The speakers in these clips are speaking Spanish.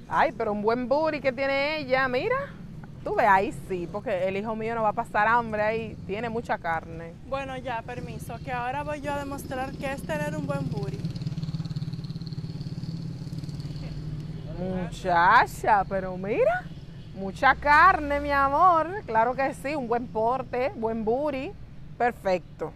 Ay, pero un buen booty que tiene ella, mira. Tú ves, ahí sí, porque el hijo mío no va a pasar hambre ahí, tiene mucha carne. Bueno, ya, permiso, que ahora voy yo a demostrar que es tener un buen booty. Muchacha, pero mira, mucha carne, mi amor. Claro que sí, un buen porte, buen booty. Perfecto.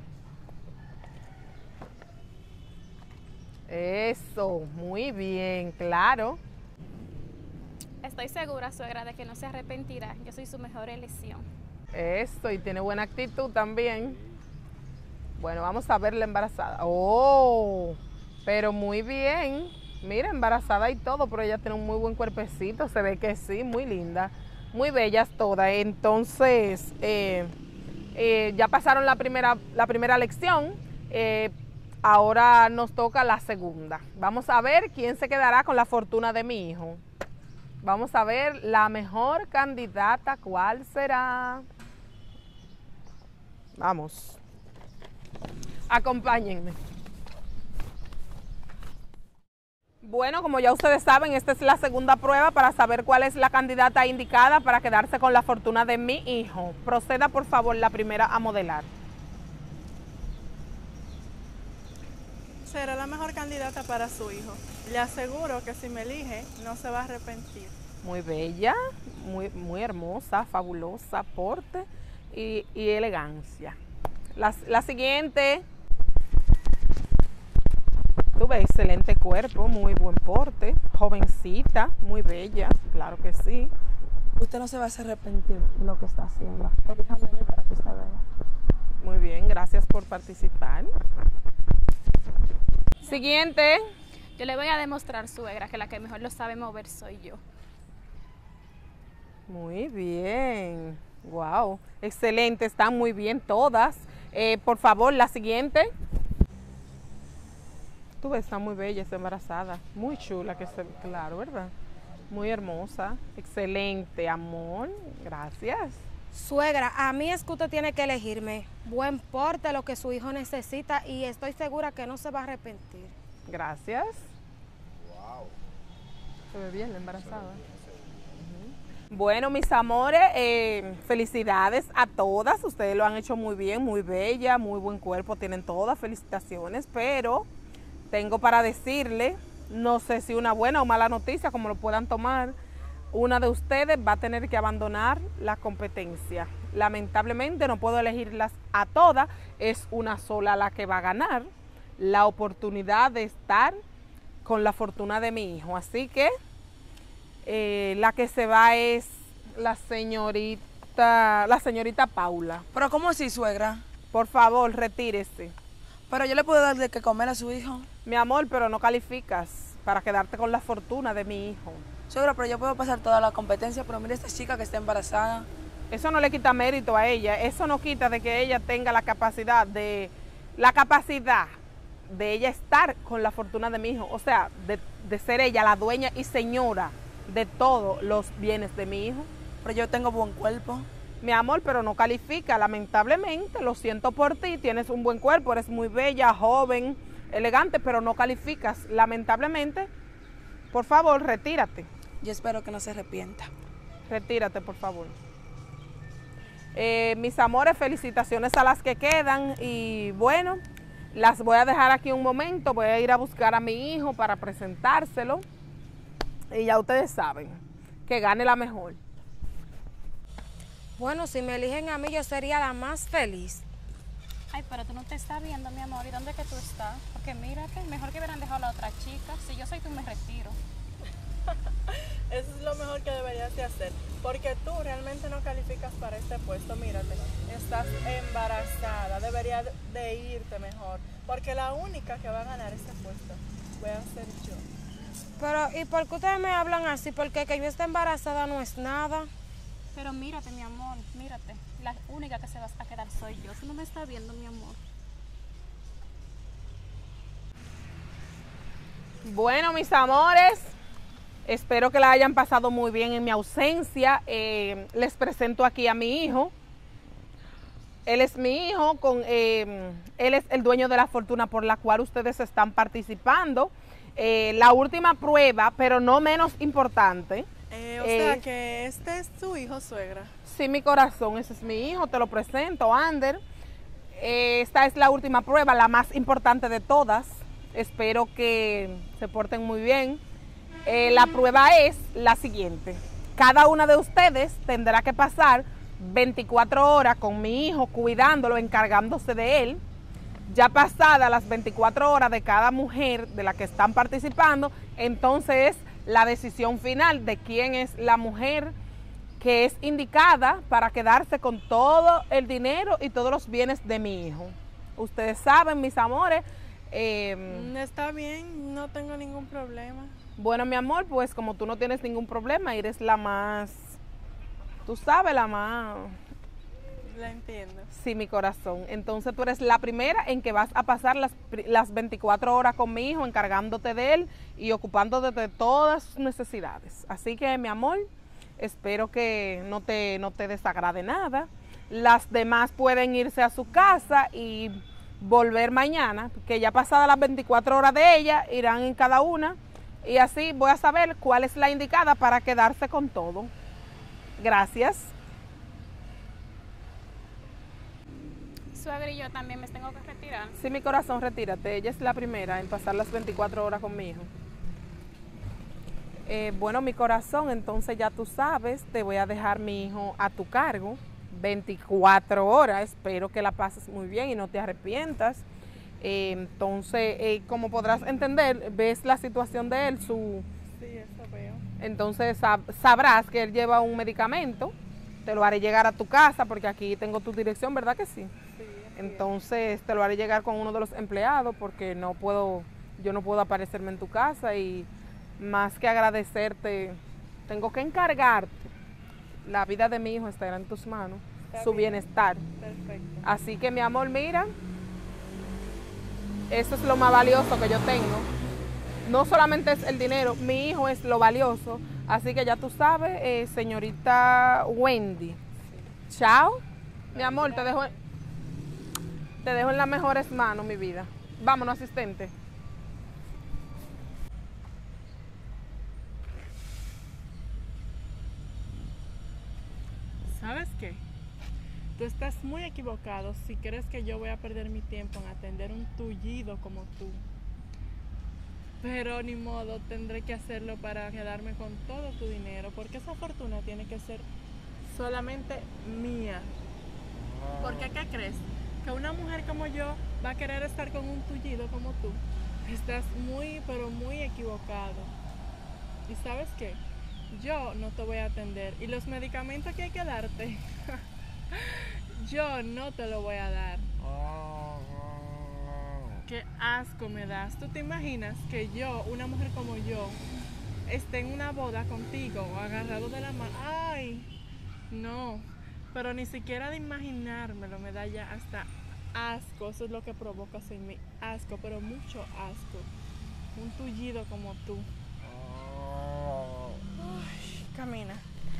Eso, muy bien, claro. Estoy segura, suegra, de que no se arrepentirá. Yo soy su mejor elección. Eso, y tiene buena actitud también. Bueno, vamos a verla embarazada. Oh, pero muy bien. Mira, embarazada y todo, pero ella tiene un muy buen cuerpecito. Se ve que sí, muy linda. Muy bellas todas. Entonces, ya pasaron la primera lección. Ahora nos toca la segunda. Vamos a ver quién se quedará con la fortuna de mi hijo. Vamos a ver la mejor candidata, ¿cuál será? Vamos. Acompáñenme. Bueno, como ya ustedes saben, esta es la segunda prueba para saber cuál es la candidata indicada para quedarse con la fortuna de mi hijo. Proceda, por favor, la primera a modelar. Será la mejor candidata para su hijo. Le aseguro que si me elige, no se va a arrepentir. Muy bella, muy hermosa, fabulosa, porte y elegancia. La siguiente. Tuve excelente cuerpo, muy buen porte, jovencita, muy bella, claro que sí. Usted no se va a arrepentir de lo que está haciendo. Déjame ir para que usted vea. Muy bien, gracias por participar. Siguiente. Yo le voy a demostrar, suegra, que la que mejor lo sabe mover soy yo. Muy bien. Wow, excelente, están muy bien todas. Por favor, la siguiente. Tú ves, está muy bella, está embarazada. Muy chula, claro, ¿verdad? Muy hermosa. Excelente, amor. Gracias. Suegra, a mí es que usted tiene que elegirme. Buen porte, lo que su hijo necesita, y estoy segura que no se va a arrepentir. Gracias. Wow. Se ve bien la embarazada. Bueno, mis amores, felicidades a todas. Ustedes lo han hecho muy bien, muy bella, muy buen cuerpo. Tienen todas, felicitaciones, pero tengo para decirle, no sé si una buena o mala noticia, como lo puedan tomar, una de ustedes va a tener que abandonar la competencia. Lamentablemente no puedo elegirlas a todas, es una sola la que va a ganar la oportunidad de estar con la fortuna de mi hijo. Así que la que se va es la señorita Paula. Pero ¿cómo así, suegra? Por favor, retírese. Pero yo le puedo dar de que comer a su hijo. Mi amor, pero no calificas para quedarte con la fortuna de mi hijo. Suegra, pero yo puedo pasar toda la competencia, pero mire esta chica que está embarazada. Eso no le quita mérito a ella, eso no quita de que ella tenga la capacidad de ella estar con la fortuna de mi hijo, o sea, de ser ella la dueña y señora de todos los bienes de mi hijo. Pero yo tengo buen cuerpo. Mi amor, pero no califica, lamentablemente, lo siento por ti, tienes un buen cuerpo, eres muy bella, joven, elegante, pero no calificas, lamentablemente. Por favor, retírate. Yo espero que no se arrepienta. Retírate, por favor. Mis amores, felicitaciones a las que quedan y bueno, las voy a dejar aquí un momento, voy a ir a buscar a mi hijo para presentárselo y ya ustedes saben, que gane la mejor. Bueno, si me eligen a mí, yo sería la más feliz. Ay, pero tú no te estás viendo, mi amor. ¿Y dónde es que tú estás? Porque mírate, mejor que hubieran dejado a la otra chica. Si yo soy tú, me retiro. Eso es lo mejor que deberías de hacer, porque tú realmente no calificas para este puesto. Mírate, estás embarazada, deberías de irte mejor, porque la única que va a ganar este puesto voy a ser yo. Pero, ¿y por qué ustedes me hablan así? Porque que yo esté embarazada no es nada. Pero mírate, mi amor, mírate. La única que se va a quedar soy yo. Tú no me estás viendo, mi amor. Bueno, mis amores, espero que la hayan pasado muy bien en mi ausencia. Les presento aquí a mi hijo. Él es mi hijo, él es el dueño de la fortuna por la cual ustedes están participando. La última prueba, pero no menos importante. O sea que este es tu hijo, suegra. Sí, mi corazón, ese es mi hijo, te lo presento, Ander. Esta es la última prueba, la más importante de todas. Espero que se porten muy bien. La prueba es la siguiente. Cada una de ustedes tendrá que pasar 24 horas con mi hijo, cuidándolo, encargándose de él. Ya pasadas las 24 horas de cada mujer de la que están participando, entonces es la decisión final de quién es la mujer que es indicada para quedarse con todo el dinero y todos los bienes de mi hijo. Ustedes saben, mis amores. Está bien, no tengo ningún problema. Bueno, mi amor, pues como tú no tienes ningún problema, eres la más, tú sabes, la más... La entiendo. Sí, mi corazón. Entonces tú eres la primera en que vas a pasar las 24 horas con mi hijo, encargándote de él y ocupándote de todas sus necesidades. Así que, mi amor, espero que no te desagrade nada. Las demás pueden irse a su casa y volver mañana, que ya pasadas las 24 horas de ella, irán en cada una. Y así voy a saber cuál es la indicada para quedarse con todo. Gracias. Suegra, y yo también me tengo que retirar. Sí, mi corazón, retírate. Ella es la primera en pasar las 24 horas con mi hijo. Bueno, mi corazón, entonces ya tú sabes, te voy a dejar mi hijo a tu cargo. 24 horas, espero que la pases muy bien y no te arrepientas. Entonces, como podrás entender, ves la situación de él, Sí, eso veo. entonces sabrás que él lleva un medicamento. Te lo haré llegar a tu casa porque aquí tengo tu dirección, ¿verdad que sí? Sí. Entonces te lo haré llegar con uno de los empleados porque yo no puedo aparecerme en tu casa y más que agradecerte, tengo que encargarte. La vida de mi hijo estará en tus manos, su bienestar. Perfecto. Así que mi amor, mira, eso es lo más valioso que yo tengo. No solamente es el dinero, mi hijo es lo valioso. Así que ya tú sabes, señorita Wendy. Chao. Mi amor, te dejo en las mejores manos, mi vida. Vámonos, asistente. ¿Sabes qué? Tú estás muy equivocado si crees que yo voy a perder mi tiempo en atender un tullido como tú. Pero ni modo, tendré que hacerlo para quedarme con todo tu dinero, porque esa fortuna tiene que ser solamente mía. Porque ¿qué crees? Que una mujer como yo va a querer estar con un tullido como tú. Estás muy, pero muy equivocado. ¿Y sabes qué? Yo no te voy a atender. Y los medicamentos que hay que darte, yo no te lo voy a dar. Qué asco me das. ¿Tú te imaginas que yo, una mujer como yo, esté en una boda contigo o agarrado de la mano? ¡Ay! No. Pero ni siquiera de imaginármelo me da ya hasta asco. Eso es lo que provocas en mí. Asco, pero mucho asco. Un tullido como tú. Ay, camina.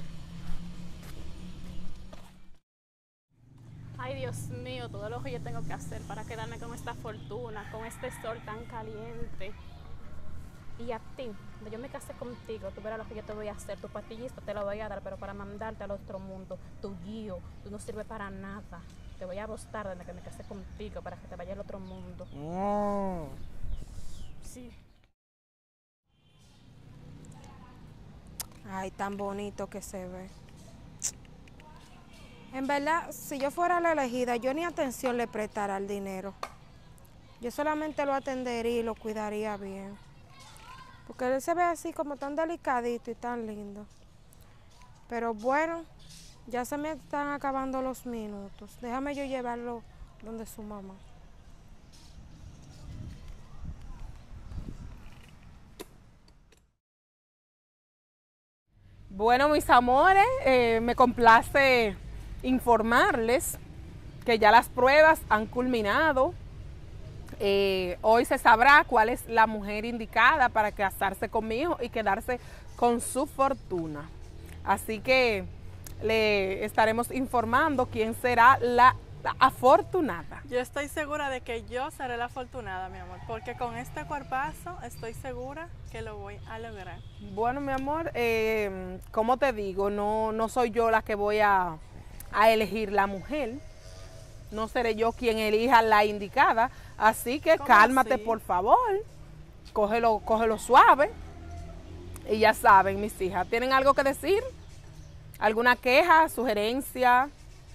Ay, Dios mío, todo lo que yo tengo que hacer para quedarme con esta fortuna, con este sol tan caliente. Y a ti, cuando yo me case contigo, tú verás lo que yo te voy a hacer. Tu pastillista te la voy a dar, pero para mandarte al otro mundo. Tu guío, tú no sirves para nada. Te voy a arrostrar desde que me case contigo para que te vaya al otro mundo. Sí. Ay, tan bonito que se ve. En verdad, si yo fuera la elegida, yo ni atención le prestara al dinero. Yo solamente lo atendería y lo cuidaría bien. Porque él se ve así como tan delicadito y tan lindo. Pero bueno, ya se me están acabando los minutos. Déjame yo llevarlo donde su mamá. Bueno, mis amores, me complace informarles que ya las pruebas han culminado. Hoy se sabrá cuál es la mujer indicada para casarse con mi hijo y quedarse con su fortuna. Así que le estaremos informando quién será la la afortunada. Yo estoy segura de que yo seré la afortunada, mi amor, porque con este cuerpazo estoy segura que lo voy a lograr. Bueno, mi amor, como te digo, no soy yo la que voy a elegir la mujer. No seré yo quien elija la indicada. Así que ¿Cómo cálmate, así? por favor. Cógelo suave. Y ya saben, mis hijas, ¿tienen algo que decir? ¿Alguna queja, sugerencia?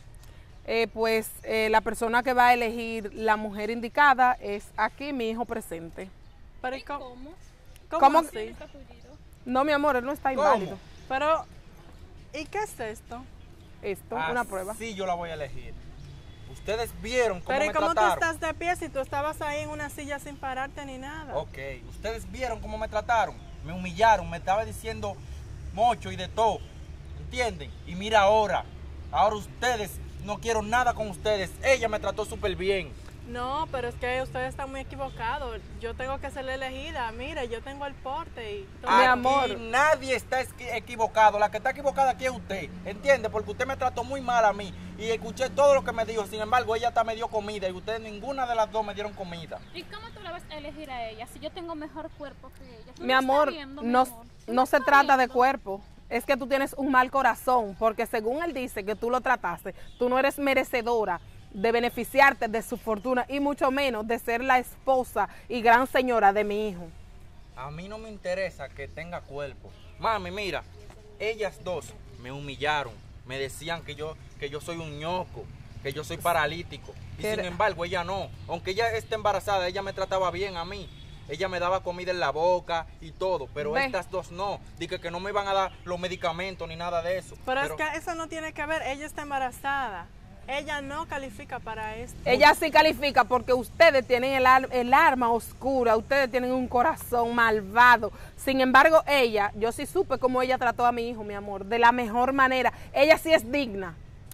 Pues la persona que va a elegir la mujer indicada es aquí mi hijo presente. Pero ¿Y cómo? ¿Cómo ¿Cómo? así? ¿Está tullido? No, mi amor, él no está ¿Cómo? inválido. Pero, ¿y qué es esto? Esto, una prueba. Sí, yo la voy a elegir. Ustedes vieron cómo Pero ¿y me cómo tú trataron. estás de pie si tú estabas ahí en una silla sin pararte ni nada? Ok, ustedes vieron cómo me trataron. Me humillaron, me estaba diciendo mocho y de todo. ¿Entienden? Y mira ahora ustedes, no quiero nada con ustedes. Ella me trató súper bien. No, pero es que ustedes están muy equivocados. Yo tengo que ser la elegida. Mire, yo tengo el porte y todo. Mi Aquí amor. nadie está equivocado. La que está equivocada aquí es usted. ¿Entiende? Porque usted me trató muy mal a mí. Y escuché todo lo que me dijo. Sin embargo, ella hasta me dio comida. Y ustedes ninguna de las dos me dieron comida. ¿Y cómo tú la vas a elegir a ella si yo tengo mejor cuerpo que ella? ¿Tú Mi no estás amor, viendo, mi no, amor? ¿Tú no se estás trata de viendo? cuerpo. Es que tú tienes un mal corazón, porque según él dice que tú lo trataste, tú no eres merecedora de beneficiarte de su fortuna y mucho menos de ser la esposa y gran señora de mi hijo. A mí no me interesa que tenga cuerpo. Mami, mira, ellas dos me humillaron. Me decían que yo soy un ñoco, que yo soy paralítico. Y ¿Qué sin era? embargo, ella no. Aunque ella esté embarazada, ella me trataba bien a mí. Ella me daba comida en la boca y todo. Pero Ve. estas dos no. Dije que no me iban a dar los medicamentos ni nada de eso. Pero es que eso no tiene que ver. Ella está embarazada. Ella no califica para esto. Ella sí califica porque ustedes tienen el arma oscura, ustedes tienen un corazón malvado. Sin embargo, yo sí supe cómo ella trató a mi hijo, mi amor, de la mejor manera. Ella sí es digna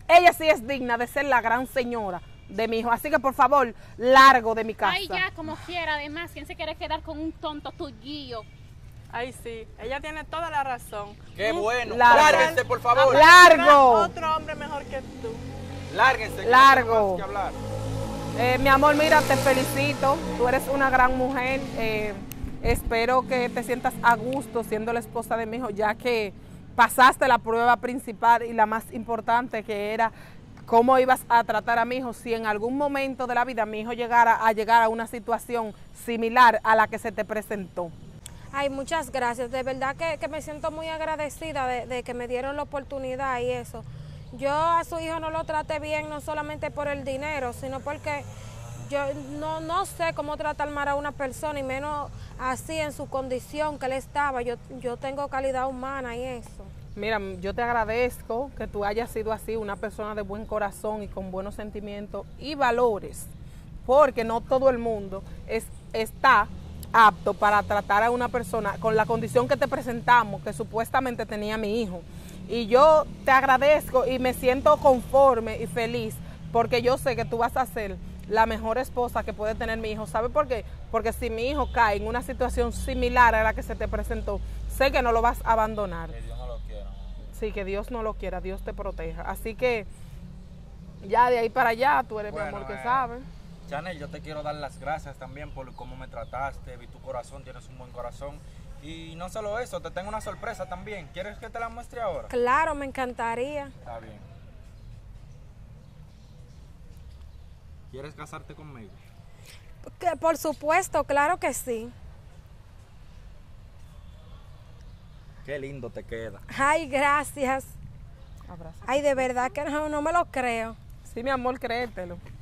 de ser la gran señora de mi hijo. Así que, por favor, largo de mi casa. Ay, ya, como quiera. Además, ¿quién se quiere quedar con un tonto tuyo? Ay, sí. Ella tiene toda la razón. Qué bueno. Largo. Lárguense, por favor. Largo. Otro hombre mejor que tú. Lárguense. que Largo. no tengo más que hablar. Mi amor, mira, te felicito. Tú eres una gran mujer. Espero que te sientas a gusto siendo la esposa de mi hijo, ya que pasaste la prueba principal y la más importante, que era cómo ibas a tratar a mi hijo si en algún momento de la vida mi hijo llegara a una situación similar a la que se te presentó. Ay, muchas gracias. De verdad que me siento muy agradecida de que me dieron la oportunidad y eso. Yo a su hijo no lo traté bien, no solamente por el dinero, sino porque yo no sé cómo tratar mal a una persona y menos así en su condición que él estaba. Yo tengo calidad humana y eso. Mira, yo te agradezco que tú hayas sido así, una persona de buen corazón y con buenos sentimientos y valores, porque no todo el mundo está apto para tratar a una persona con la condición que te presentamos, que supuestamente tenía mi hijo. Y yo te agradezco y me siento conforme y feliz, porque yo sé que tú vas a ser la mejor esposa que puede tener mi hijo. ¿Sabe por qué? Porque si mi hijo cae en una situación similar a la que se te presentó, sé que no lo vas a abandonar. Que Dios no lo quiera. Sí, que Dios no lo quiera, Dios te proteja. Así que ya de ahí para allá, tú eres mi Bueno, amor que sabe. Chanel, yo te quiero dar las gracias también por cómo me trataste. Vi tu corazón, tienes un buen corazón. Y no solo eso, te tengo una sorpresa también. ¿Quieres que te la muestre ahora? Claro, me encantaría. Está bien. ¿Quieres casarte conmigo? Que, por supuesto, claro que sí. Qué lindo te queda. Ay, gracias. Abrazo. Ay, de verdad que no me lo creo. Sí, mi amor, créetelo.